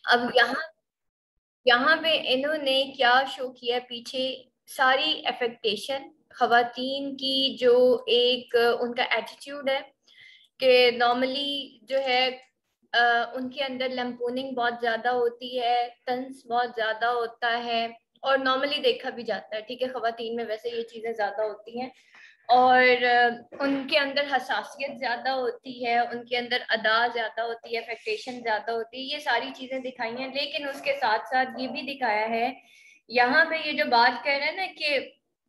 अब यहाँ पे इन्होंने क्या शो किया पीछे, सारी एफेक्टेशन खवातीन की, जो एक उनका एटीट्यूड है कि नॉर्मली जो है उनके अंदर लैम्पूनिंग बहुत ज्यादा होती है, तंज बहुत ज्यादा होता है, और नॉर्मली देखा भी जाता है, ठीक है, खवातीन में वैसे ये चीजें ज्यादा होती हैं। और उनके अंदर हसासियत ज्यादा होती है, उनके अंदर अदा ज्यादा होती है, अफेक्टेशन ज्यादा होती है, ये सारी चीजें दिखाई हैं। लेकिन उसके साथ साथ ये भी दिखाया है, यहाँ पे ये जो बात कर रहे हैं ना कि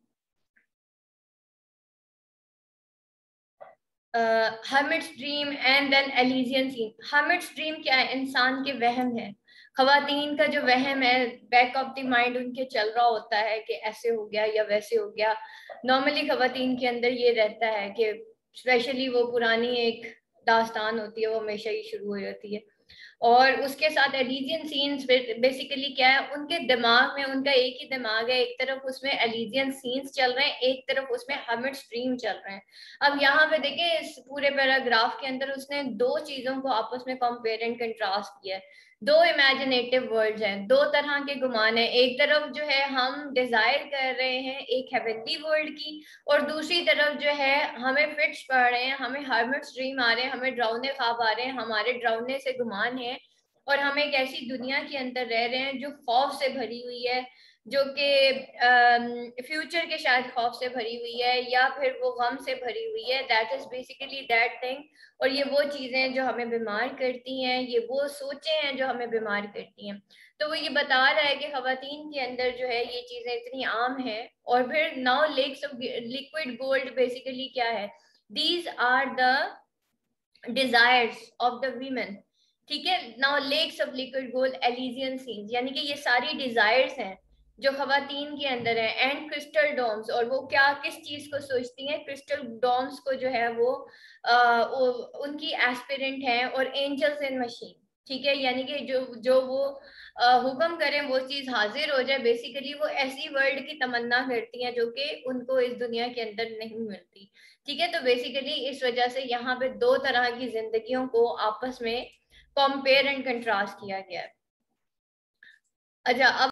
hermit's dream and then Elysian scene. Hermit's dream क्या है? इंसान के वहम है, खवातीन का जो वहम है, बैक ऑफ द माइंड उनके चल रहा होता है कि ऐसे हो गया या वैसे हो गया। नॉर्मली खवातीन के अंदर ये रहता है कि स्पेशली वो पुरानी एक दास्तान होती है, वो हमेशा ही शुरू हो जाती है। और उसके साथ एलिजियन सीन्स बेसिकली क्या है, उनके दिमाग में उनका एक ही दिमाग है, एक तरफ उसमें एलिजियन सीन्स चल रहे हैं, एक तरफ उसमें हर्मिट ड्रीम चल रहे हैं। अब यहाँ पे देखिए इस पूरे पैराग्राफ के अंदर उसने दो चीजों को आपस में कंपेयर एंड कंट्रास्ट किया है। दो इमेजिनेटिव वर्ल्ड्स हैं, दो तरह के गुमान हैं। एक तरफ जो है हम डिजायर कर रहे हैं एक हेवनली वर्ल्ड की, और दूसरी तरफ जो है हमें फिट्स पड़ रहे हैं, हमें हर्मिट्स ड्रीम आ रहे हैं, हमें ड्राउने ख्वाब आ रहे हैं, हमारे ड्राउने से गुमान है, और हम एक ऐसी दुनिया के अंदर रह रहे हैं जो खौफ से भरी हुई है, जो कि फ्यूचर के शायद खौफ से भरी हुई है, या फिर वो गम से भरी हुई है। That is basically that thing. और ये वो चीजें जो हमें बीमार करती हैं, ये वो सोचें हैं जो हमें बीमार करती हैं। तो वो ये बता रहा है कि खवातीन के अंदर जो है ये चीजें इतनी आम है। और फिर now lakes of liquid gold basically क्या है? These are the desires of the women, ठीक है। Now lakes of liquid gold Elysian scenes, यानी कि ये सारी डिजायर्स हैं जो खवातीन के अंदर है। एंड क्रिस्टल डोम्स, और वो क्या किस चीज को सोचती हैं? क्रिस्टल डोम्स को जो है वो उनकी एस्पिरेंट है, और एंजल्स इन मशीन, ठीक है। यानी कि जो जो वो हुक्म करें वो चीज हाजिर हो जाए। बेसिकली वो ऐसी वर्ल्ड की तमन्ना करती हैं जो कि उनको इस दुनिया के अंदर नहीं मिलती, ठीक है। तो बेसिकली इस वजह से यहाँ पे दो तरह की जिंदगियों को आपस में कंपेयर एंड कंट्रास्ट किया गया है। अच्छा, अब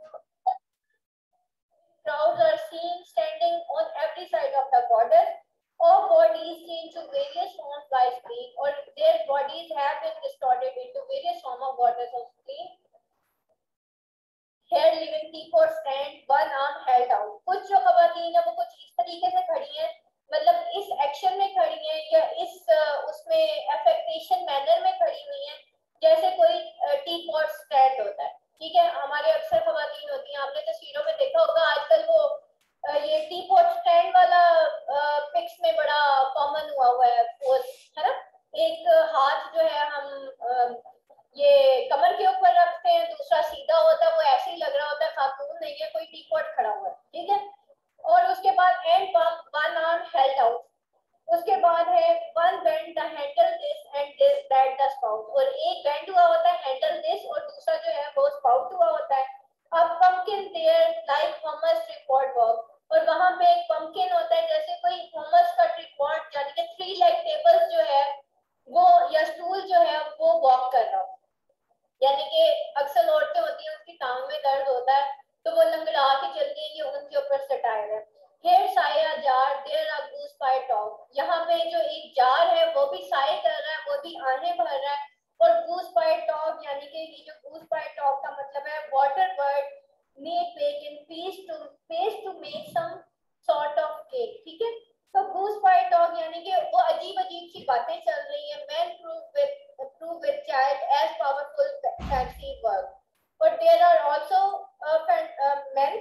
crowds are seen standing on every side of the border. All bodies change to various forms by spleen, or their bodies have been distorted into various forms of borders of spleen. Here living T4 stand, one arm held out. कुछ जो खवातीन है वो कुछ इस तरीके से खड़ी हैं, मतलब इस एक्शन में खड़ी हैं या इस उसमें अफेक्टेशन मैनर में खड़ी हुई हैं, जैसे कोई टी-पॉट स्टैंड होता है, ठीक है। हमारे अक्सर खवातीन होती हैं, आपने तस्वीरों में देखा होगा आजकल वो ये टी-पॉट स्टैंड वाला पिक्स में बड़ा कॉमन हुआ है पोज, है ना। एक हाथ जो है हम ये कमर के ऊपर रखते हैं, दूसरा सीधा होता है, वो ऐसे ही लग रहा होता है खातून नहीं है, कोई टी-पॉट खड़ा हुआ है, ठीक है। और उसके बाद and one arm held out, उसके बाद है one bend the handle this and this that the spout, और एक बेंड हुआ होता है हैंडल दिस, और दूसरा जो है वो स्पाउट हुआ होता है। अब pumpkin there like Thomas tripod walk, और वहां पे एक पंपकिन होता है जैसे कोई थॉमस का ट्रिपॉड, यानी कि 3 लेग टेबल्स जो है वो या स्टूल जो है वो वॉक कर रहा हो। यानी कि अक्सर औरतें होती हैं उनकी टांग में दर्द होता है तो वो लंगड़ा के चलती है, ये उनके ऊपर सटायर है। Here sighs a jar there are goose by top, यहाँ पे जो एक जार है वो भी साए कर रहा है, वो भी आहें भर रहा है। और गूस बाय टॉप यानी कि ये जो गूस बाय टॉप का मतलब है water bird make bake in paste to make some sort of cake, ठीक है। तो गूस बाय टॉप यानी कि वो अजीब अजीब सी बातें चल रही है। Man prove with child as powerful fancy work, but there are also men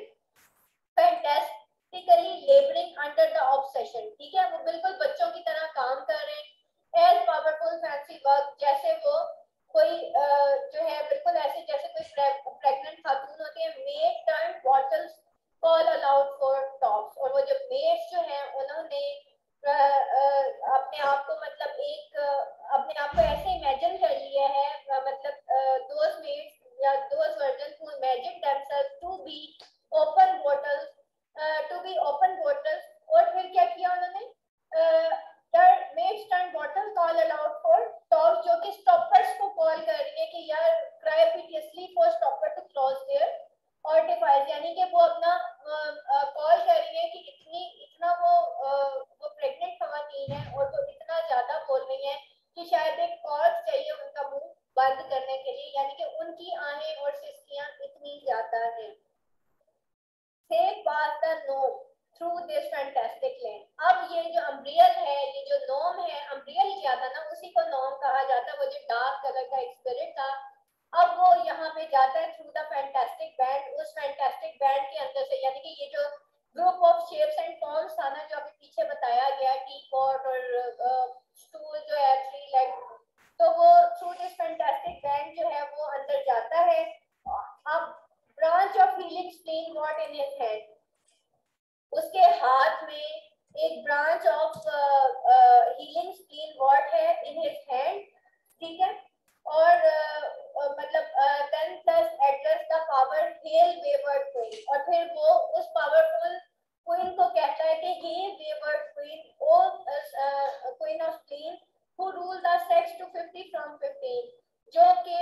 fantastically laboring under the obsession, ठीक है। वो बिल्कुल बच्चों की तरह काम कर रहे हैं। as powerful fancy work, जैसे वो कोई जो है बिल्कुल ऐसे जैसे कोई प्रेग्नेंट खातून होती है। Maid turn bottles call aloud for tops, और वो जो मेड्स जो हैं उन्होंने अपने आप को मतलब एक अपने आप को ऐसे इमेजिन कर लिया है, मतलब दोज मेड्स या those virgin who imagine themselves to be open bottles, और फिर क्या किया उन्होंने? Maids turn bottle call aloud for tops, जो कि स्टॉपर्स को कॉल कर रही है कि यार ट्राइपिटियसली for stopper to close their artifice, यानी कि वो अपना कॉल कर रही है कि इतना वो प्रेग्नेंट खवातीन है और वो इतना ज्यादा बोल रही है कि शायद एक कॉर्ड चाहिए उनका मुंह बंद करने के लिए, यानी कि उनकी आहें और सिस्कियां इतनी ज्यादा हैं। They pass the norm through this fantastic land. अब ये जो अम्ब्रियल है, ये जो नॉर्म है, अम्ब्रियल क्या था ना, उसी को नॉर्म कहा जाता है, वो जो डार्क कलर का एक स्पिरिट था। अब वो यहाँ पे जाता है थ्रू द फैंटास्टिक बैंड, उस फैंटास्टिक बैंड के अंदर से, यानी कि ये जो group of shapes and forms था ना, जो अभी पीछे बताया गया, टी पॉट और स्टूल जो है 3 लेग, तो वो थ्रू दिस फैंटास्टिक बैंड जो है वो अंदर जाता है। अब branch of healing spleenwort in his hand, उसके हाथ में एक branch of healing spleenwort है इन हिज हैंड, ठीक है। और मतलब then plus address the power hail wayward queen, और फिर वो उस पावरफुल क्वीन को कहता है कि हे wayward queen, O queen of spleen who rule the sex to 50 from 15, जो कि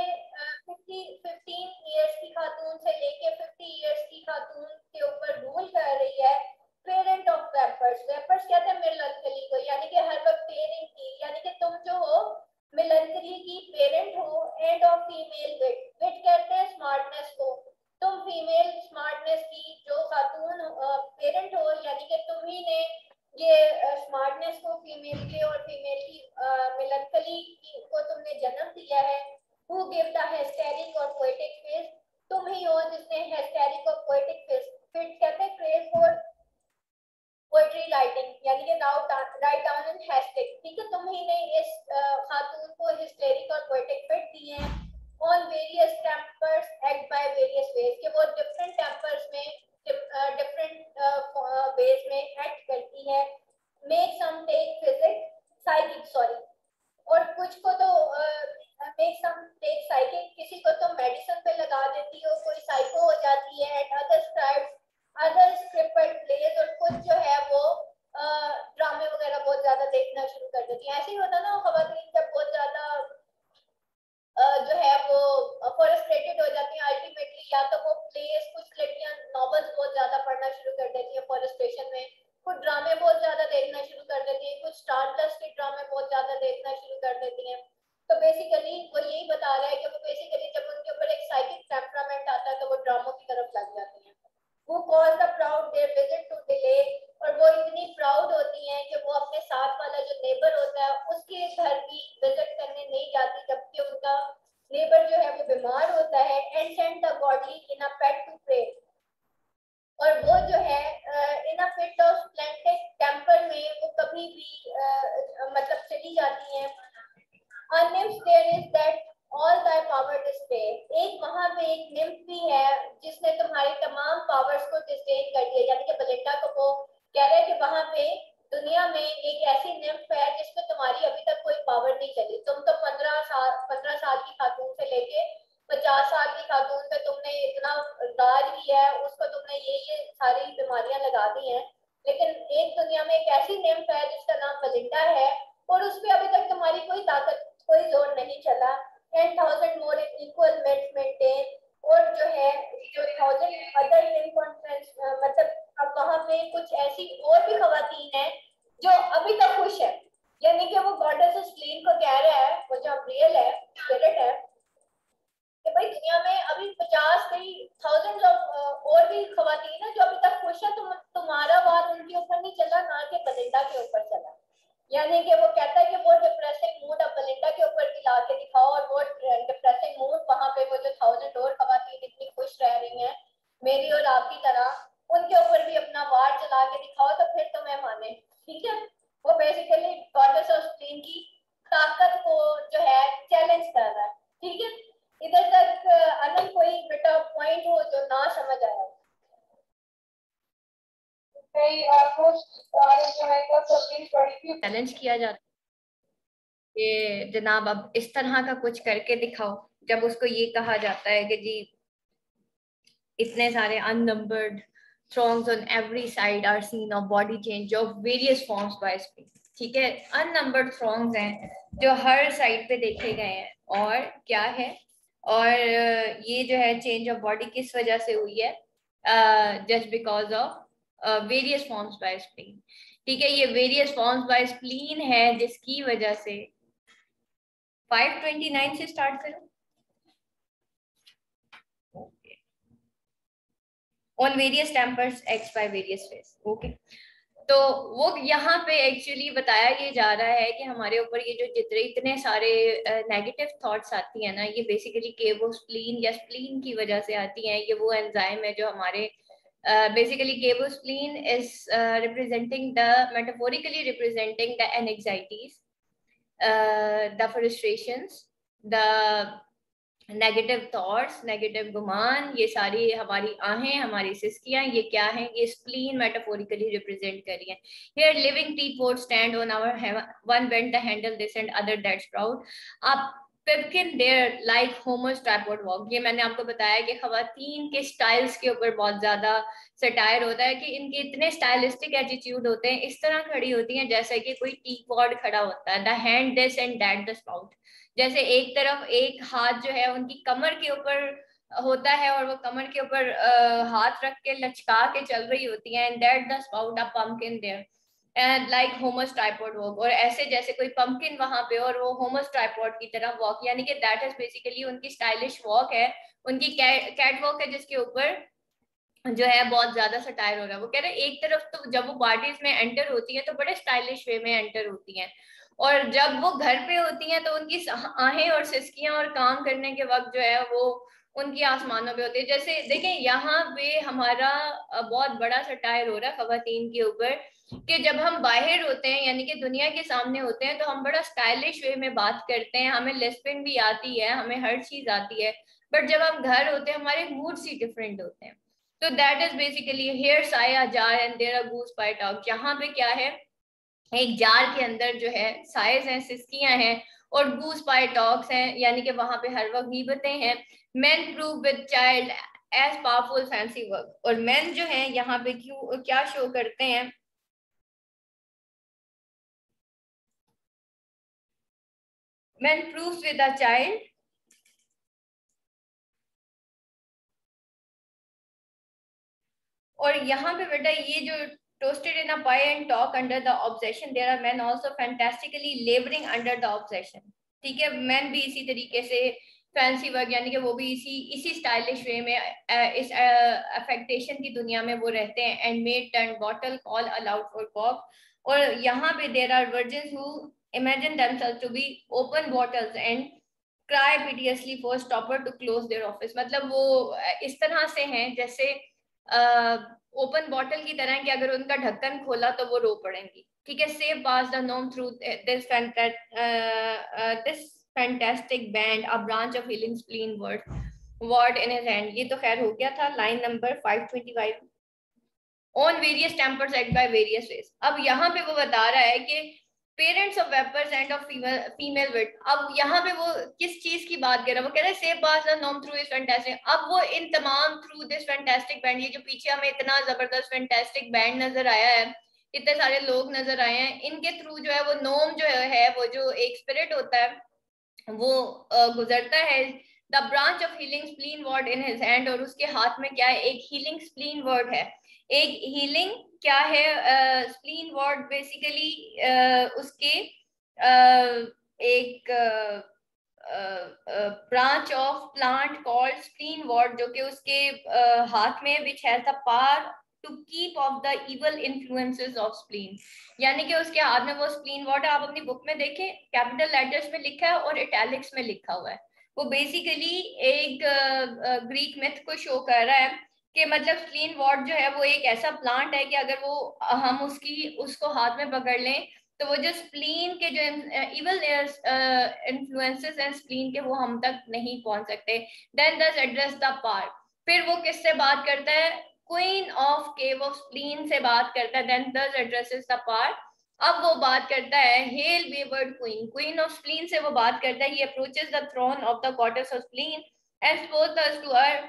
15 इयर्स की खातून से लेके 50 इयर्स की खातून के ऊपर रूल कर रही है। पेरेंट ऑफ वेपर्स, वेपर्स कहते हैं मेलंकली को, यानी कि हर वक्त पेरेंट की, यानी कि तुम जो हो मेलंकली की पेरेंट हो। And of female wit, wit कहते हैं स्मार्टनेस को, तुम फीमेल स्मार्टनेस की जो खातून पेरेंट हो, यानी कि तुम ही ने ये स्मार्टनेस को फीमेल के और फीमेल की मेलंकली को तुमने जन्म दिया है। Who give the hysteric और poetic face, तुम ही हो जिसने hysteric और poetic face, फिर कहते हैं क्रेज फॉर पोएट्री राइटिंग, यानी कि राइट डाउन इन हैशटैग, ठीक है, तुम ही ने इस खातून को हिस्टेरिक और पोएटिक फिट दिए हैं। On various tempers act by various ways, कि वो डिफरेंट टेम्पर्स में डिफरेंट वेज में एक्ट करती है। Make some take physics psychic, sorry, और कुछ को तो मेक सम टेक साइकिक, किसी को तो मेडिसिन पे लगा देती हो, कोई साइको हो जाती है। And other scribes other scripted plays, और कुछ जो है वो ड्रामे वगैरह बहुत ज्यादा देखना शुरू कर देती है। ऐसे ही होता ना, खवातीन जब बहुत ज्यादा जो है वो फ्रस्ट्रेटेड हो जाती हैं अल्टीमेटली, या तो वो प्लेस, कुछ लड़कियां नॉवेल्स बहुत ज्यादा पढ़ना शुरू कर देती हैं फ्रस्ट्रेशन में, कुछ ड्रामे बहुत ज्यादा देखना शुरू कर देती हैं, कुछ स्टार प्लस के ड्रामे बहुत ज्यादा देखना शुरू कर देती हैं। तो बेसिकली वो यही बता रहा है कि वो बेसिकली जब उनके ऊपर एक साइकिक टेम्परामेंट आता है तो वो ड्रामों की तरफ लग जाती हैं। वो cause the proud their visit to delay, और वो इतनी प्राउड होती हैं कि वो अपने साथ वाला जो नेबर होता है उसके घर भी विजिट करने नहीं जाती, जबकि उनका नेबर जो है वो बीमार होता है। And send the body in a pet to pray, और वो जो है in a fit of splendid temper में वो कभी भी मतलब चली जाती हैं। Nymph there is that all thy power display, एक वहां पे एक निम्फ भी है जिसने तुम्हारी तमाम पावर्स को डिस्डेन कर दिया, यानी कि बेलिंडा को वो कह रहे हैं कि वहां पे दुनिया में एक ऐसी निम्फ है जिसमें तुम्हारी अभी तक कोई पावर नहीं चली। तुम तो 15 साल की खातून से लेके 50 साल की खातून पे तुमने इतना राज किया है, उसको तुमने ये सारी बीमारियां लगा दी हैं, लेकिन एक दुनिया में एक ऐसी निम्फ है जिसका नाम बेलिंडा है, और उस पर अभी तक तुम्हारी कोई ताकत, कोई जोर नहीं चला। 10,000 more equal men maintain, और जो है जो 1000 अदर इन कॉन्फ्रेंस, मतलब अब वहां पे कुछ ऐसी और भी खवातीन हैं जो अभी तक खुश है, यानी कि वो गॉडेस स्प्लीन को कह रहा है, वो जो रियल है स्पिरिट है, कि भाई दुनिया में अभी 50 कई थाउजेंड्स ऑफ और भी खवातीन है जो अभी तक खुश है, तुम्हारा वार उनके ऊपर नहीं चला, ना कि बेलिंडा के ऊपर चला। यानी कि वो कहता है कि वो डिप्रेसिंग मूड अब बेलिंडा के ऊपर ला के दिखाओ, और वो डिप्रेसिंग मूड वहां पे वो जो 1000 और खवातीन इतनी खुश रह रही हैं मेरी और आपकी तरह, उनके ऊपर भी अपना वार चला के दिखाओ, तो फिर तो मैं माने, ठीक है। वो बेसिकली गॉडेस ऑफ स्प्लीन की ताकत को जो है चैलेंज कर रहा है, ठीक है। इधर तक अनंत कोई बेटा पॉइंट हो जो ना समझ आया? चैलेंज किया जाता कि जनाब अब इस तरह का कुछ करके दिखाओ, जब उसको ये कहा जाता है कि जी इतने सारे unnumbered throngs on every side are seen of body change of various forms by space, ठीक है, अननंबर्ड throngs हैं जो हर साइड पे देखे गए हैं, और क्या है और ये जो है चेंज ऑफ बॉडी किस वजह से हुई है? Just because of various forms by spleen. ठीक है, ये वेरियस फॉर्म्स बाय स्प्लीन है जिसकी वजह से 529 से स्टार्ट करो। On various tempers acts by various faces. Okay, तो वो यहाँ पे एक्चुअली बताया ये जा रहा है कि हमारे ऊपर ये जो जितने इतने सारे नेगेटिव थॉट्स आती हैं ना, ये बेसिकली केवो स्प्लीन या स्प्लीन की वजह से आती हैं। ये वो एंजाइम है जो हमारे basically cave of spleen is representing the metaphorically representing the anxieties, the frustrations, the negative thoughts, negative गुमान, ये सारी हमारी आहें, हमारी सिस्कियां, ये क्या है? ये स्प्लीन मेटाफोरिकली रिप्रेजेंट कर रही है। Here living teeth would stand on our one bend the handle this and other that sprout up pipkin there like Homer's tripod walk. ये मैंने आपको बताया कि खवातीन के स्टाइल्स के ऊपर बहुत ज्यादा सटायर होता है कि इनके इतने स्टाइलिस्टिक एटीट्यूड होते हैं, इस तरह खड़ी होती हैं जैसे कि कोई टी पॉड खड़ा होता है। The hand this and that the spout, जैसे एक तरफ एक हाथ जो है उनकी कमर के ऊपर होता है और वो कमर के ऊपर हाथ रख के लचका के चल रही होती है। And that the spout a pumpkin there and like Homer's tripod walk, और ऐसे जैसे कोई पंपकिन वहां पे और वो होमस ट्राइपॉड की तरह वॉक, यानी कि दैट इज बेसिकली उनकी स्टाइलिश वॉक है, उनकी कैट वॉक है जिसके ऊपर जो है बहुत ज्यादा सटायर हो रहा है। वो कह रहे हैं एक तरफ तो जब वो पार्टीज में एंटर होती है तो बड़े स्टाइलिश वे में एंटर होती हैं, और जब वो घर पे होती हैं तो उनकी आहें और सिसकियां और काम करने के वक्त जो है वो उनकी आसमानों पे होती है। जैसे देखें यहाँ पे हमारा बहुत बड़ा सटायर हो रहा है खवातीन के ऊपर कि जब हम बाहर होते हैं यानी कि दुनिया के सामने होते हैं तो हम बड़ा स्टाइलिश वे में बात करते हैं, हमें लिस्पिंग भी आती है, हमें हर चीज आती है, बट जब हम घर होते हैं हमारे मूड्स ही डिफरेंट होते हैं। तो that is basically here sighs a jar and there are goose pie talk. यहाँ पे क्या है, एक जार के अंदर जो है साइज हैं, सिस्कियां हैं और गूस पाई टॉक्स हैं, यानी कि वहां पे हर वक्त गीबतें हैं। Men prove with child as powerful fancy work, और मेन जो है यहाँ पे क्यों क्या शो करते हैं, men proves with a child, और यहाँ पे बेटा ये जो toasted in a pie and talk under the obsession, there are men also fantastically laboring under the obsession। ठीक है, men भी इसी तरीके से फैंसी वर्क यानी कि वो भी इसी स्टाइलिश वे में इस अफेक्टेशन की दुनिया में वो रहते हैं। And maid turn bottle call aloud for cock, और यहाँ पे there are virgins who imagine themselves to be open bottles and cry piteously for stopper to close their office। मतलब वो इस तरह से हैं जैसे ओपन बॉटल की तरह कि अगर उनका ढक्कन खोला तो वो रो पड़ेंगी। ठीक है, safe pass the gnome through this fantastic band a branch of healing spleenwort in his hand. ये तो खैर हो गया था line number 525। On various tempers act by various ways. अब यहाँ पे वो बता रहा है कि parents of vapours and of female wit. अब यहाँ पे वो किस चीज की बात कर रहा है, वो कह रहा है सेव पास द नॉर्म थ्रू इज फैंटास्टिक। अब वो इन तमाम थ्रू दिस फैंटास्टिक बैंड, ये जो पीछे हमें इतना जबरदस्त फैंटास्टिक बैंड नजर आया है, इतने सारे लोग नजर आए हैं, इनके थ्रू जो है वो नोम जो है वो जो एक स्पिरिट होता है वो गुजरता है। The branch of healing spleenwort in his hand, और उसके हाथ में क्या है, एक हीलिंग स्प्लीन वर्ड है। एक हीलिंग क्या है, स्प्लीन वर्ड बेसिकली उसके एक branch of plant called spleenwort, जो कि उसके हाथ में which has the power to keep off the evil influences of spleen. यानी कि उसके हाथ में वो स्प्लीन वर्ड है, आप अपनी बुक में देखें कैपिटल लेटर्स में लिखा है और इटैलिक्स में लिखा हुआ है। वो बेसिकली एक ग्रीक मिथ को शो कर रहा है कि मतलब स्प्लीन वर्ड जो है वो एक ऐसा प्लांट है कि अगर वो हम उसको हाथ में पकड़ लें तो वो जो स्प्लीन के जो इवल इन्फ्लुएंसेस हैं स्प्लीन के, वो हम तक नहीं पहुंच सकते। देन दस एड्रेस द पार्क, फिर वो किससे बात करता है, queen of cave of spleen से बात करता है। देन दस एड्रेसेस द पार्क, अब वो बात करता है hail wayward queen, queen of spleen से वो बात करता है। He approaches the throne of the goddess of spleen and spoke to her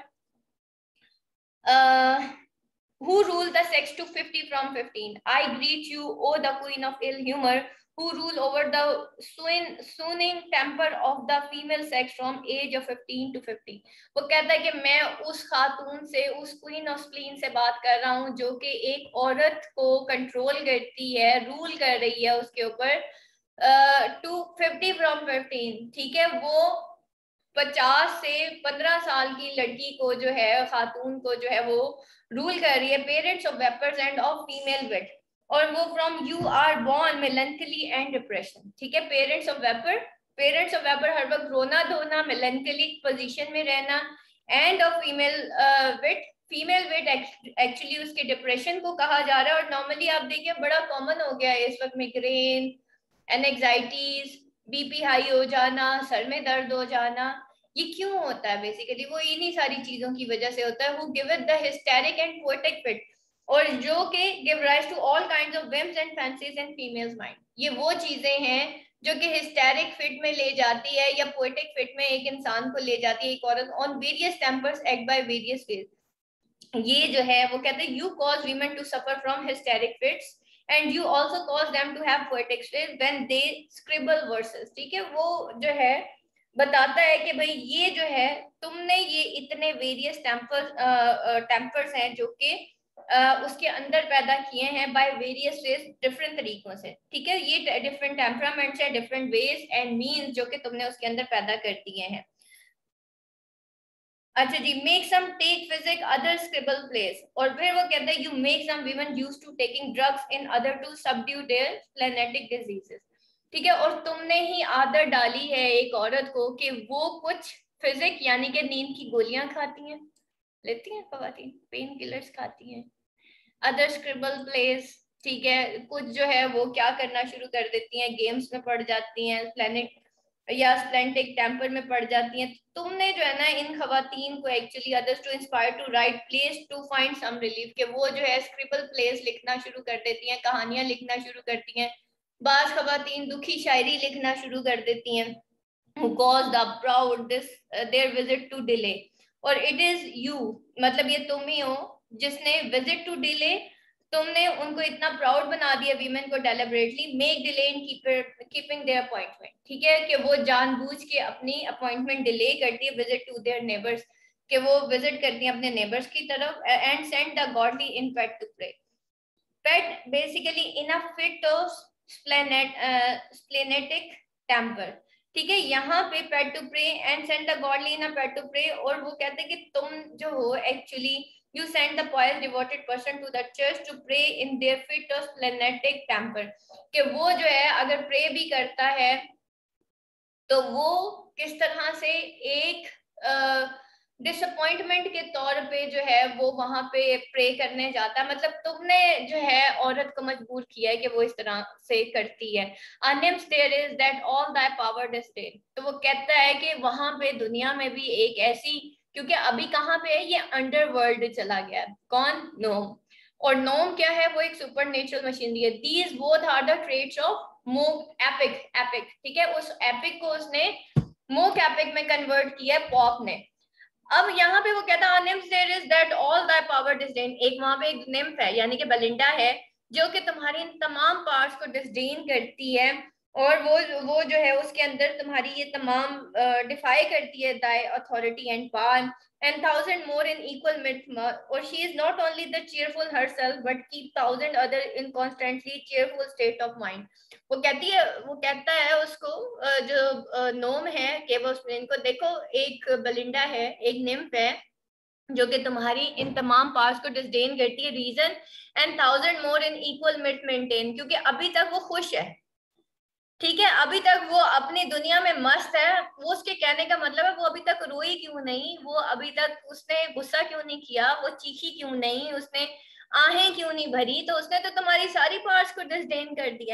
who rule the sex to 50 from 15. I greet you, O the queen of ill humor, who rule over the swooning temper of the female sex from age of 15 to 50. वो कहता है कि मैं उस खातून से, उस queen of spleen से बात कर रहा हूँ जो कि एक औरत को कंट्रोल करती है, रूल कर रही है उसके ऊपर, टू 50 फ्रॉम 15, ठीक है, वो 50 से 15 साल की लड़की को जो है, खातून को जो है, वो रूल कर रही है. Parents of vapours and of female wit, और वो from you are born melancholy and depression, ठीक है. पेरेंट्स ऑफ वेपर हर वक्त रोना धोना, मेलंकलिक पोजीशन में रहना, and of female wit actually उसके डिप्रेशन को कहा जा रहा है. और नॉर्मली आप देखिए बड़ा कॉमन हो गया है इस वक्त, मिग्रेन, एंजाइटीज, बीपी हाई हो जाना, सर में दर्द हो जाना. ये क्यों होता है? बेसिकली वो इन्हीं सारी चीजों की वजह से होता है. Who give it the hysteric and poetic fit, और जो कि give rise to all kinds of whims and fancies in females mind. ये वो चीजें हैं जो कि हिस्टेरिक फिट में ले जाती है या पोएटिक फिट में एक इंसान को ले जाती है, एक औरत, on various tempers act by various ways. ये जो है वो कहते हैं, you cause women to suffer from hysteric fits and you also cause them to have poetic space when they scribble verses. ठीक है, वो जो है बताता है कि भाई ये जो है तुमने ये इतने वेरियस टेम्पर्स हैं जो कि उसके अंदर पैदा किए हैं बाय वेरियस वेज, डिफरेंट तरीकों से. ठीक है, ये डिफरेंट टेम्परामेंट्स है, डिफरेंट वेज एंड मीन्स जो कि तुमने उसके अंदर पैदा कर दिए हैं. अच्छा जी, make some take physic, other scribble plays. और फिर वो कहता है you make some women used to taking drugs in order to subdue their splenetic diseases. ठीक है, और तुमने ही आदत डाली है एक औरत को कि वो कुछ फिजिक यानी कि नींद की गोलियां खाती हैं, लेती हैं खवातीन, पेन किलर्स खाती हैं. अदर स्क्रिबल प्लेस, ठीक है, कुछ जो है वो क्या करना शुरू कर देती हैं, गेम्स में पड़ जाती हैं, प्लेनेट या स्प्लेंटिक टेम्पर में पड़ जाती हैं. तुमने जो है ना इन खवातीन को actually others to inspire to write plays to find some relief, के वो जो है स्क्रिबल प्लेस लिखना शुरू कर देती हैं, कहानियां लिखना शुरू करती हैं. बाज खवातीन दुखी शायरी लिखना शुरू कर देती हैं. who caused the proud this their visit to delay. और it is you, मतलब ये तुम ही हो जिसने visit to delay, तुमने उनको इतना प्राउड बना दिया वीमेन को, deliberately make delay in keeping their appointment. ठीक है, कि वो जानबूझ के अपनी अपॉइंटमेंट डिले करती है, विजिट टू देयर नेबर्स, कि वो विजिट करती है अपने नेबर्स की तरफ, and send the godly in pet to pray. Pet basically in a fit of splenetic temper. ठीक है, यहाँ पे pet to pray and send the godly in a pet to pray. और वो कहते हैं कि तुम जो हो actually you send the pious devoted person to the church to pray in their fit of splenetic temper. कि वो जो है अगर प्रे भी करता है तो वो किस तरह से एक डिसअपॉइंटमेंट के तौर पे जो है वो वहां पे प्रे करने जाता है. मतलब तुमने जो है औरत को मजबूर किया है कि वो इस तरह से करती है. Anims there is that all thy power disdain. तो वो कहता है कि वहां पे दुनिया में भी एक ऐसी, क्योंकि अभी कहाँ पे है, ये अंडरवर्ल्ड चला गया है. कौन? नोम. और नोम क्या है? वो एक सुपर नेचुरल मशीनरी है. These both are the traits of mock epic. ठीक है, उस एपिक को उसने मोक एपिक में कन्वर्ट किया है पॉप ने. अब यहाँ पे वो कहता है nymph there is that all thy power disdain. एक वहां पे एक निम्फ है यानी कि बेलिंडा है जो कि तुम्हारी इन तमाम पार्ट्स को डिसडेन करती है, और वो जो है उसके अंदर तुम्हारी ये तमाम डिफाई करती है thy authority and power and 1,000 more in equal myth. Or she is not only the cheerful herself but keep 1,000 other in constantly cheerful state of mind. वो कहता है उसको जो नोम है कि वो इनको देखो, एक बेलिंडा है, एक निम्फ है जो कि तुम्हारी इन तमाम पार्ट्स को डिसडेन करती है. Reason and 1,000 more in equal myth maintain, क्योंकि अभी तक वो खुश है. ठीक है, अभी तक वो अपनी दुनिया में मस्त है. वो उसके कहने का मतलब है वो अभी तक रोई क्यों नहीं, वो अभी तक उसने गुस्सा क्यों नहीं किया, वो चीखी क्यों नहीं, उसने आहें क्यों नहीं भरी, तो उसने तो तुम्हारी सारी पार्ट्स को डिसडेन कर दिया.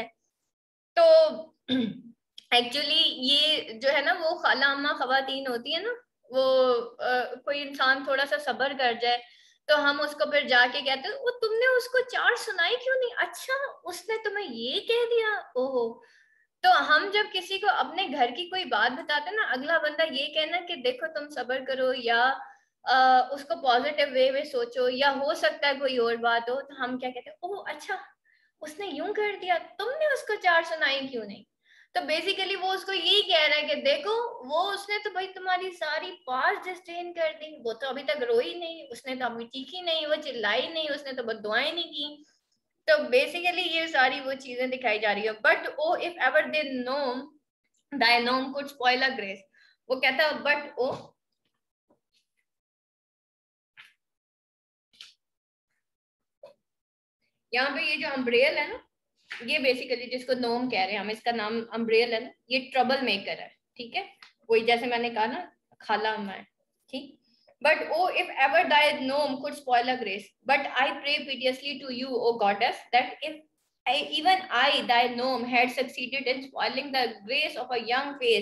तो एक्चुअली ये जो है ना वो खाला अम्मा खवातीन होती है ना, वो कोई इंसान थोड़ा सा सब्र कर जाए तो हम उसको फिर जाके कहते हैं वो तुमने उसको 4 सुनाई क्यों नहीं, अच्छा उसने तुम्हें ये कह दिया, ओहो. तो हम जब किसी को अपने घर की कोई बात बताते ना, अगला बंदा ये कहना कि देखो तुम सब्र करो, या उसको पॉजिटिव वे में सोचो, या हो सकता है कोई और बात हो, तो हम क्या कहते हैं, ओह अच्छा उसने यूं कर दिया, तुमने उसको 4 सुनाई क्यों नहीं? तो बेसिकली वो उसको यही कह रहा है कि देखो वो उसने तो भाई तुम्हारी सारी पास डिस्टेन कर दी, वो तो अभी तक रोई नहीं, उसने तो अभी चीखी नहीं, वो चिल्लाई नहीं, उसने तो बददुआएं नहीं की। तो बेसिकली ये सारी वो चीजें दिखाई जा रही है। But oh if ever thy gnome thy nome could spoil a grace, वो कहता है बट ओ, यहाँ पे ये जो अम्ब्रेल है ना, ये बेसिकली जिसको नोम कह रहे हैं हम, इसका नाम अम्ब्रेल है ना, ये ट्रबल मेकर है, ठीक है, वही जैसे मैंने कहा ना खाला अम्मा है, ठीक। But oh, if ever thy gnome could spoil a grace, but I pray piteously to you, O goddess, that if even I, thy gnome, had succeeded in spoiling the grace of a young face,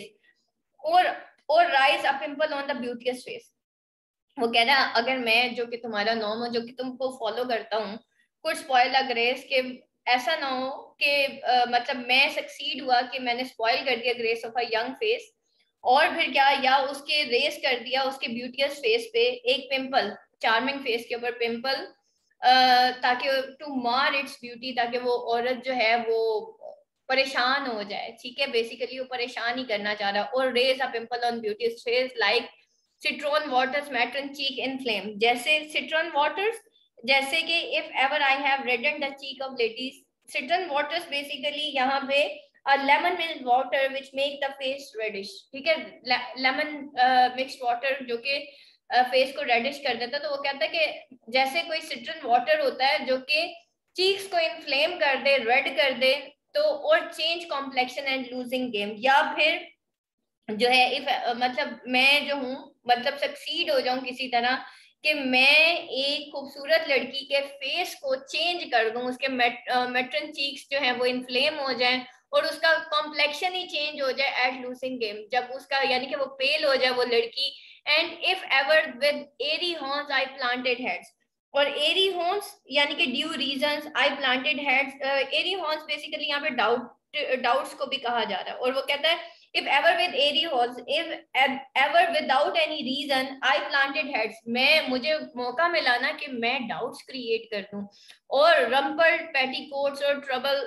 or rise a pimple on the beauteous face. वो कह रहा है अगर मैं जो कि तुम्हारा नॉम हो, जो कि तुमको फॉलो करता हूँ, कुछ स्पॉइल अ ग्रेस, के ऐसा ना हो कि मतलब मैं सक्सीड हुआ कि मैंने स्पॉइल कर दिया grace of a young face, और फिर क्या, या उसके रेस कर दिया उसके ब्यूटीएस फेस पे एक पिंपल, चार्मिंग फेस के ऊपर पिंपल, ताकि टू मार इट्स ब्यूटी, ताकि वो औरत जो है वो परेशान हो जाए, ठीक है, बेसिकली वो परेशान ही करना चाह रहा है। और raise a pimple on beauty's face like citron waters matron cheek inflame, जैसे सिट्रॉन वाटर्स, जैसे कि if ever I have reddened the cheek of ladies, citron waters basically यहाँ पे lemon mixed water which make the face reddish, ठीक है, lemon mixed water जो कि face को रेडिश कर देता है। तो वो कहता है कि जैसे कोई सिट्रन वाटर होता है जो कि चीक्स को इन्फ्लेम कर दे, रेड कर दे, तो और change complexion and losing game, या फिर जो है इफ मतलब मैं जो हूँ मतलब सक्सीड हो जाऊं किसी तरह कि मैं एक खूबसूरत लड़की के फेस को चेंज कर दूं, उसके मेट्रन चीक्स जो है वो इन्फ्लेम हो जाएं और उसका कॉम्प्लेक्शन ही चेंज हो जाए एट लूजिंग गेम, जब उसका यानी कि वो पेल हो जाए वो लड़की। And if ever with airy horns I planted heads, और एरी हॉर्न्स यानी कि due reasons I planted heads, airy horns basically यहाँ पे डाउट्स को भी कहा जा रहा है। और वो कहता है if ever with airy horns, if ever without any reason I planted heads, मैं मुझे मौका मिला ना कि मैं डाउट्स क्रिएट कर दूं, और रम्पल पेटीकोट्स और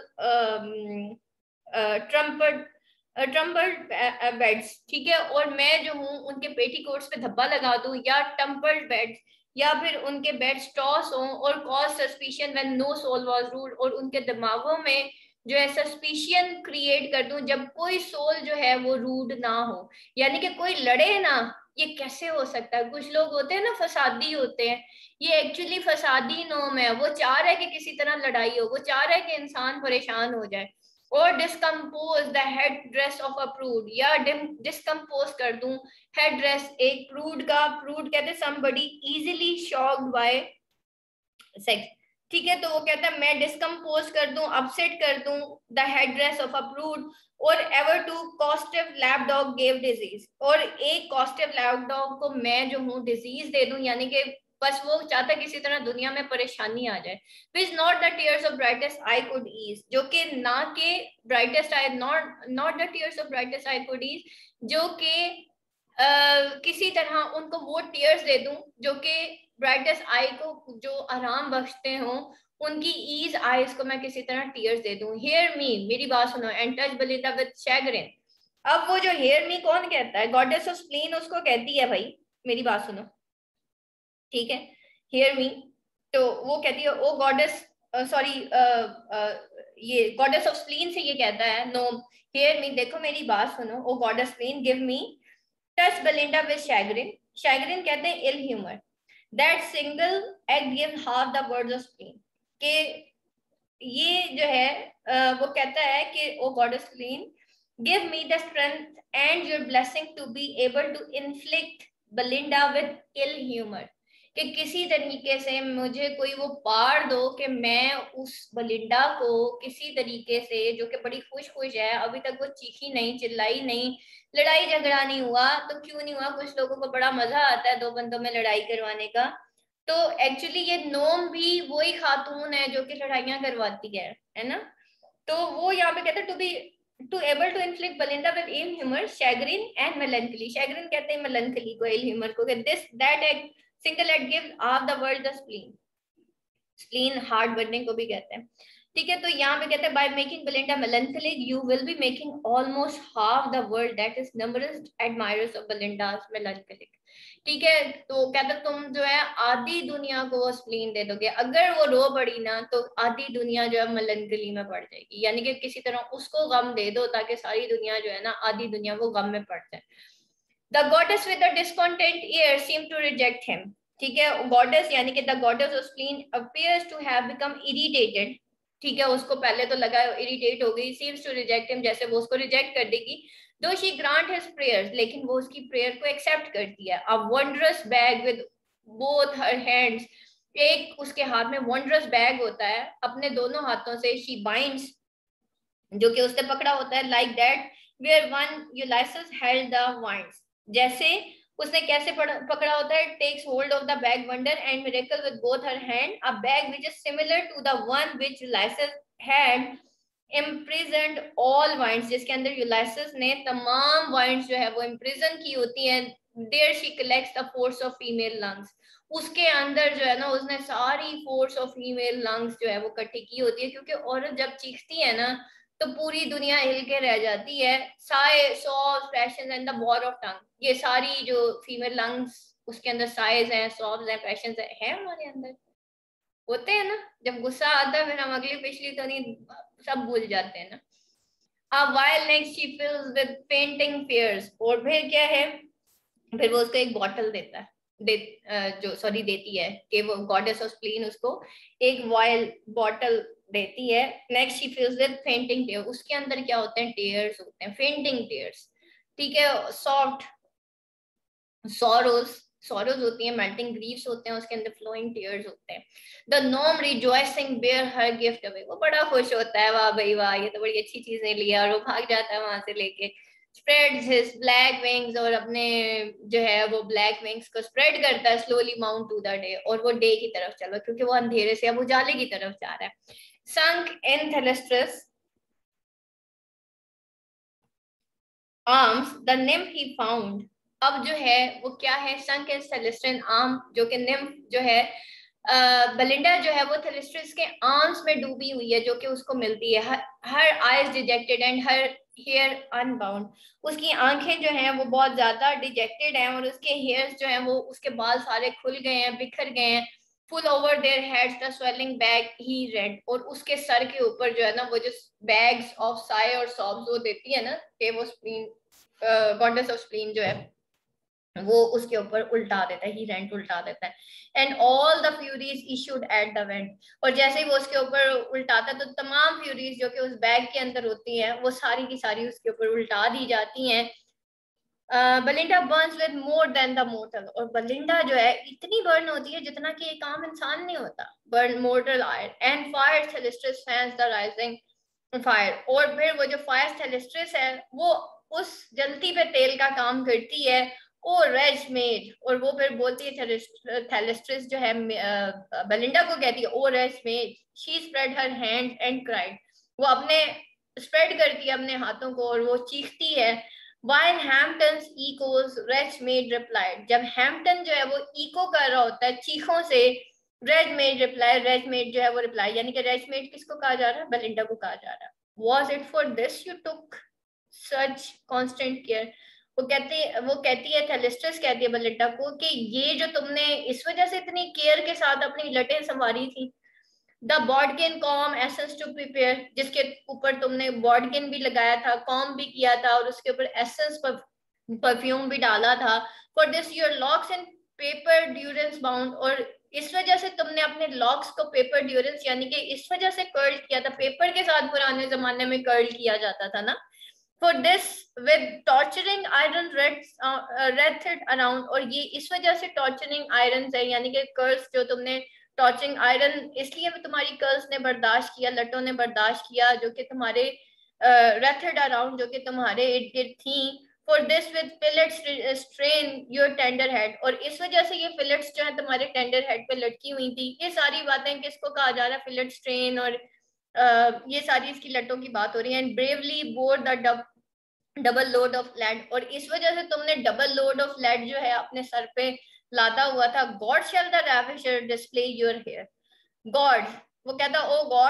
ट्रम्पल्ड बेड्स, ठीक है, और मैं जो हूँ उनके पेटीकोट्स पे धब्बा लगा दूं, या टम्पल्ड बेड्स, या फिर उनके बेड्स टॉस हों, और cause suspicion when no soul was rude, और उनके दिमागों में जो है सस्पिशन क्रिएट कर दूं जब कोई सोल जो है वो रूड ना हो, यानी कि कोई लड़े ना। ये कैसे हो सकता है? कुछ लोग होते हैं ना फसादी होते हैं, ये एक्चुअली फसादी नोम है, वो चाह रहा है कि किसी तरह लड़ाई हो, वो चाह रहा है कि इंसान परेशान हो जाए। और discompose the head dress of a prude, या डिस्कम्पोज कर दूं हेड ड्रेस एक प्रूड का, प्रूड कहते somebody easily shocked by sex, ठीक है। तो वो कहता है मैं डिस्कम्पोज कर दूं, अपसेट कर दूं the head dress of a prude, और ever to costive lap dog gave disease, और एक कॉस्टिव लैब डॉग को मैं जो हूँ डिजीज दे दूं, यानी कि बस वो चाहता किसी तरह दुनिया में परेशानी आ जाए। Which not the tears of brightest eye could ease, जो कि ना के brightest eye, not the tears of brightest eye could ease, जो कि किसी तरह उनको वो टीयर्स दे दूं जो कि ब्राइटेस्ट आई को जो आराम बख्शते हो, उनकी ईज आईज को मैं किसी तरह टीयर्स दे दूं। हेयर मी, मेरी बात सुनो, and touch Belinda with chagrin. अब वो जो हेयर मी कौन कहता है? गॉडेस ऑफ स्प्लीन उसको कहती है भाई, मेरी बात सुनो, ठीक है, हेयर मी। तो वो कहती है ओ गॉडेस, सॉरी, ये गॉडेस ऑफ स्प्लीन से ये कहता है नो, हेयर मी, देखो मेरी बात सुनो, oh goddess spleen give me touch Belinda with chagrin, chagrin कहते हैं ill humour, that single egg give half the words of spleen, के ये जो है वो कहता है कि oh goddess spleen give me the strength and your blessing to be able to inflict Belinda with ill humour, कि किसी तरीके से मुझे कोई वो पार दो कि मैं उस बेलिंडा को किसी तरीके से, जो कि बड़ी खुश खुश है, अभी तक वो चीखी नहीं, चिल्लाई नहीं, लड़ाई झगड़ा नहीं हुआ, तो क्यों नहीं हुआ, कुछ लोगों को बड़ा मजा आता है दो बंदों में लड़ाई करवाने का। तो एक्चुअली ये नोम भी वही खातून है जो कि लड़ाइयां करवाती है ना। तो वो यहाँ पे कहते हैं to be to able to inflict Belinda with ill humour chagrin and melancholy, chagrin कहते हैं मेलंकली को, इल ह्यूमर को, this that egg single act give of the world the spleen, spleen heart burning को भी कहते हैं। ठीक है, तो यहाँ पे कहते हैं by making Belinda melancholic you will be making almost half the world that is numerous admirers of Belinda's melancholic। ठीक है, तो कहते तुम जो है आधी दुनिया को वो स्प्लीन दे दोगे, अगर वो रो पड़ी ना तो आधी दुनिया जो है मेलंकली में पड़ जाएगी, यानी कि किसी तरह उसको गम दे दो ताकि सारी दुनिया जो है ना आधी दुनिया वो गम में पड़ जाए। The goddess with the discontent ear seemed to reject him। ठीक है, गॉडेस यानी कि the goddess of spleen appears to have become irritated। ठीक है, उसको पहले तो लगा इरिटेट हो गई, seems to reject him, जैसे वो उसको रिजेक्ट कर देगी। Though she grant his prayers, लेकिन वो उसकी प्रेयर को एक्सेप्ट करती है। A wondrous bag with both her hands, एक उसके हाथ में wondrous bag होता है, अपने दोनों हाथों से she binds, जो कि उसने पकड़ा होता है, like that where one Ulysses held the vines, जैसे उसने कैसे पकड़ा होता है, takes hold of the bag wonder and miracle with both her hand, a bag which is similar to the one which Ulysses had imprisoned all vines, जिसके अंदर यूलाइसिस ने तमाम वाइन्स जो है वो इम्प्रिजन की होती हैं। There she collects the force of female lungs, उसके अंदर जो है ना उसने सारी फोर्स ऑफ फीमेल लंग्स जो है वो इकट्ठी की होती है, क्योंकि औरत जब चीखती है ना तो पूरी दुनिया हिल के रह जाती है। Sighs, sobs, passions and the war of tongue, ये सारी जो फीमेल लंग्स उसके अंदर साइज हैं, सॉब्स हैं, पैशंस है हमारे अंदर होते हैं ना। जब गुस्सा आता है फिर हम अगली पिछली तो नहीं सब भूल जाते हैं ना। अब while next she fills with fainting fears, और फिर क्या है, फिर वो उसको एक बॉटल देता है, देती है कि वो गॉडेस ऑफ स्प्लीन उसको एक वाइल बॉटल देती है। Next she feels with fainting tear, उसके अंदर क्या होते हैं, टीयर्स होते हैं, फेंटिंग टीयर्स। ठीक है, सॉफ्ट सॉरोज होती है, मेल्टिंग ग्रीव्स होते हैं, उसके अंदर फ्लोइंग टीयर्स होते हैं। The gnome rejoicing bear her gift away, वो बड़ा खुश होता है, वाह भाई वाह ये तो बड़ी अच्छी चीजें लिया, और वो भाग जाता है वहां से लेके। स्प्रेड्स हिज ब्लैक विंग्स, और अपने जो है वो ब्लैक विंग्स को स्प्रेड करता है slowly mount to the day, और वो डे की तरफ चल रहा है क्योंकि वो अंधेरे से अब उजाले की तरफ जा रहा है। Sunk in Thalestris arms the nymph he found, अब जो है वो क्या है, संक इन थेलेस्ट्रियन आर्म, जो कि निम्फ जो है बेलिंडा जो है वो थेलेस्ट्रिस के आर्म्स में डूबी हुई है, जो कि उसको मिलती है। Her eyes dejected and her hair unbound, उसकी आंखें जो हैं वो बहुत ज्यादा डिजेक्टेड हैं, और उसके हेयर्स जो हैं वो उसके बाल सारे खुल गए हैं, बिखर गए हैं। Full over their heads the swelling bag he rent, और उसके सर के ऊपर जो है ना वो जो बैग्स ऑफ साए और सॉब्स वो देती है ना कि वो स्प्लीन गॉडेस ऑफ स्प्लीन जो है वो उसके ऊपर उल्टा देता है, ही रेंट उल्टा देता है। And all the furies issued at the vent, और जैसे ही वो उसके ऊपर उल्टाता है तो तमाम फ्यूरीज जो कि उस बैग के अंदर होती हैं वो सारी की सारी उसके ऊपर उल्टा दी जाती हैं। Belinda burns with more than the mortal, और बेलिंडा जो है इतनी बर्न होती है जितना कि एक आम इंसान नहीं होता। Burn mortal ire and fire Thalestris fans the rising fire, और फिर वो जो फायर थेलेस्ट्रिस है वो उस जलती पे तेल का काम करती है। ओ रेज मेड, और वो फिर बोलती है थेलेस्ट्रिस जो है बेलिंडा को कहती है, oh wretch maid she spread her hand and cried, वो अपने स्प्रेड करती है अपने हाथों को और वो चीखती है। While Hampton's echoes, Wretch Maid replied, जब हैम्पटन जो है वो इको कर रहा होता है चीखों से, wretch maid reply, wretch maid जो है वो रिप्लाई, यानी कि रेड मेड किसको कहा जा रहा है, बेलिंडा को कहा जा रहा है। Was it for this you took such constant care, वो कहती है थेलेस्ट्रिस कहती है बेलिंडा को कि ये जो तुमने इस वजह से इतनी केयर के साथ अपनी लटें संवारी थी। The bodkin comb essence to prepare, जिसके ऊपर तुमने बॉडकिन भी लगाया था, कॉम भी किया था, और उसके ऊपर एसेंस परफ्यूम भी डाला था। For this your locks and paper durance bound, और इस वजह से तुमने अपने लॉक्स को पेपर ड्यूरेंस यानी कि इस वजह से कर्ल किया था, पेपर के साथ पुराने जमाने में कर्ल किया जाता था ना। For this with torturing iron red around, और ये इस वजह से टॉर्चरिंग आयरन है यानी कि कर्ल्स जो तुमने टॉर्चिंग आयरन इसलिए तुम्हारी कर्ल्स ने बर्दाश्त किया, लटों ने बर्दाश्त किया, जो कि तुम्हारे रेथड अराउंड जो कि तुम्हारे इर्द गिर्द थी। For this with fillets strain your tender head, और इस वजह से ये फिलेट्स जो है तुम्हारे टेंडर हेड पे लटकी हुई थी। ये सारी बातें किसको कहा जा रहा है, फिलेट स्ट्रेन, और ये सारी इसकी लटों की बात हो रही है। And bravely bore the double load of lead, और इस वजह से तुमने डबल लोड ऑफ लेड जो है अपने सर पे लाता हुआ था। God shall the ravisher display your hair, god वो कहता ओ गॉड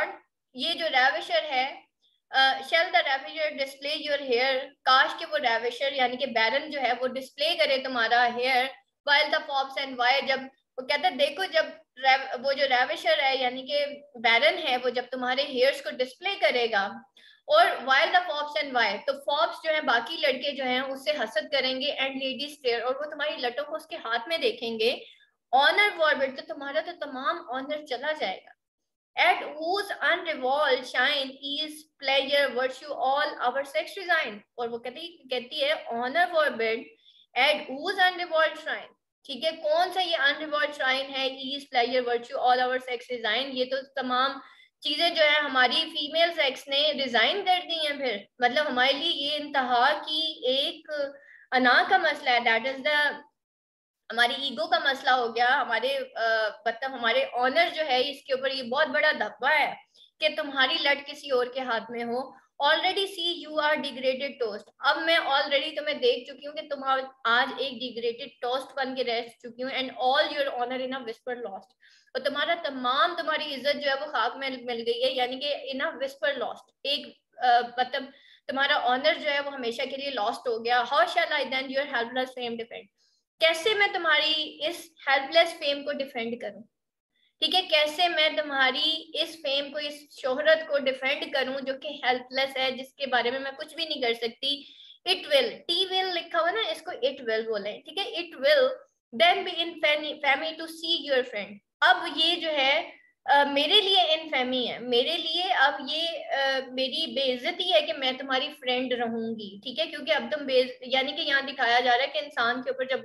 ये जो रैविशर है, shall the ravisher display your hair, काश के वो रैविशर यानी कि बैरन जो है वो डिस्प्ले करे तुम्हारा hair, while the fops and why, जब वो कहता है देखो जब वो जो रैविशर है यानी कि बैरन है वो जब तुम्हारे हेयर्स को डिस्प्ले करेगा, और while the fops and why, तो fops जो है बाकी लड़के जो हैं उससे हसद करेंगे, and ladies stare, और वो तुम्हारी लटों को उसके हाथ में देखेंगे, ऑनर फॉरवर्ड, तो तुम्हारा तो तमाम ऑनर चला जाएगा। At whose unrevolved shine is pleasure virtue all our sex resign, और वो कहती है honor forbid at whose unrevolved shrine, ठीक है, कौन सा ये अनरिवॉल्व श्राइन है, is pleasure virtue all our sex resign, ये तो तमाम चीजें जो है हमारी फीमेल सेक्स ने रिजाइन कर दी हैं, फिर मतलब हमारे लिए ये इंतहा की एक अना का मसला है, दैट इज द हमारी ईगो का मसला हो गया, हमारे मतलब हमारे ऑनर जो है इसके ऊपर ये बहुत बड़ा धब्बा है कि तुम्हारी लट किसी और के हाथ में हो। Already see you are degraded toast, अब मैं ऑलरेडी तुम्हें देख चुकी हूँ कि तुम आज एक डिग्रेडेड टोस्ट बन के रह चुकी हूँ, and all your honour in a whisper lost, और तुम्हारी इज्जत जो है वो खाक में मिल गई है, यानी कि इन अ विस्पर लॉस्ट, एक मतलब तुम्हारा ऑनर जो है वो हमेशा के लिए लॉस्ट हो गया। How shall I then your helpless fame defend, कैसे मैं तुम्हारी इस हेल्पलेस फेम को डिफेंड करूं, ठीक है, कैसे मैं तुम्हारी इस फेम को, इस शोहरत को डिफेंड करूं जो कि हेल्पलेस है, जिसके बारे में मैं कुछ भी नहीं कर सकती। इट विल, टी विल लिखा हुआ ना, इसको इट विल बोले, ठीक है, it will then be infamy to see your friend, अब ये जो है मेरे लिए इनफेमी है, मेरे लिए अब ये मेरी बेइज्जती है कि मैं तुम्हारी फ्रेंड रहूंगी, ठीक है, क्योंकि अब तुम यानी कि यहाँ दिखाया जा रहा है कि इंसान के ऊपर जब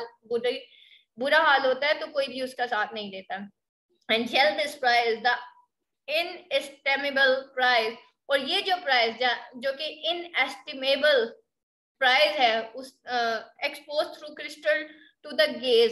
बुरा हाल होता है तो कोई भी उसका साथ नहीं देता। And shall this prize the inestimable prize, और ये जो प्राइज जो कि inestimable प्राइज है उस expose through crystal to the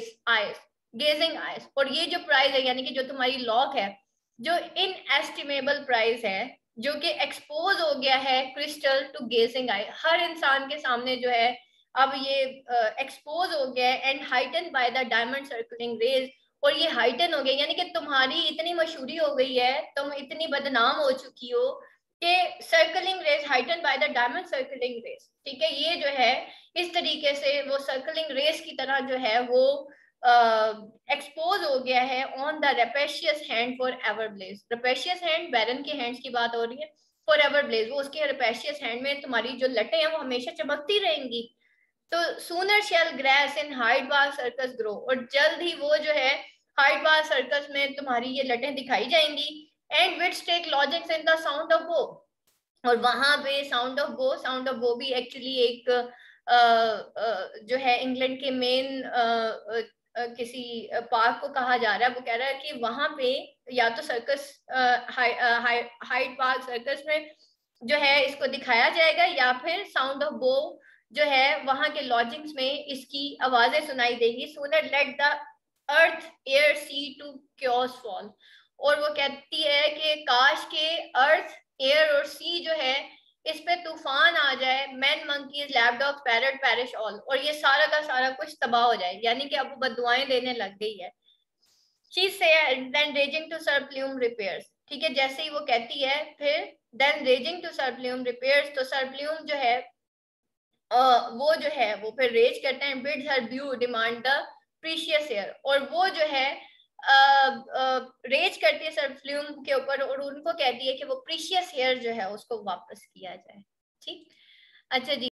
gazing eyes, और ये जो प्राइज है यानी कि जो तुम्हारी लॉक है, जो इनएस्टिमेबल प्राइज है जो कि एक्सपोज हो गया है क्रिस्टल टू गेजिंग आई, हर इंसान के सामने जो है अब ये एक्सपोज हो गया है, and heighten by the diamond circling rays, और ये हाइटन हो गया यानी कि तुम्हारी इतनी मशहूरी हो गई है, तुम इतनी बदनाम हो चुकी हो कि circling rays, heighten by the diamond circling rays, ठीक है, ये जो है इस तरीके से वो सर्कलिंग रेस की तरह जो है वो एक्सपोज हो गया है on the rapacious hand for ever blaze, rapacious hand baron के हैंड्स की बात हो रही है, फॉर एवर ब्लेज, वो उसके रेपेशियस हैंड में तुम्हारी जो लटें हैं वो हमेशा चमकती रहेंगी। तो sooner shall grass in Hyde Park circus grow, और जल्द ही वो जो है हाइड बार सर्कस में तुम्हारी ये लटें दिखाई जाएंगी। And wits take lodgings in the sound of Bow, और वहां पे साउंड ऑफ बो भी एक्चुअली एक जो है इंग्लैंड के मेन किसी पार्क को कहा जा रहा है, वो कह रहा है कि वहां पे या तो सर्कस हाइड पार्क सर्कस में जो है इसको दिखाया जाएगा, या फिर साउंड ऑफ बो जो है वहां के लॉजिंग्स में इसकी आवाजें सुनाई देगी। Sooner let the earth air sea to chaos fall, और वो कहती है कि काश के अर्थ एयर और सी जो है इस पे तूफान आ जाए, men monkeys lapdog parrot perish all, और ये सारा का सारा कुछ तबाह हो जाए, यानी कि अब वो बददुआएं देने लग गई है। She said then raging to Sir Plume repairs, ठीक है, जैसे ही वो कहती है फिर then raging to Sir Plume repairs, तो सर प्लूम जो है वो जो है वो फिर रेज करते हैं, bids her beau demand the precious hair, और वो जो है रेज करती है सर फ्लूम के ऊपर और उनको कहती है कि वो प्रीशियस हेयर जो है उसको वापस किया जाए। ठीक, अच्छा जी।